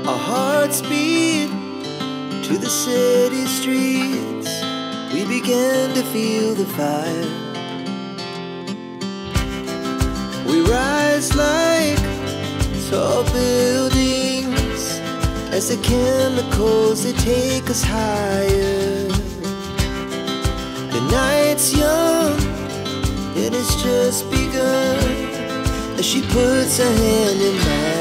Our hearts beat to the city streets. We began to feel the fire. We rise like tall buildings as the chemicals, they take us higher. The night's young, it has just begun as she puts her hand in mine.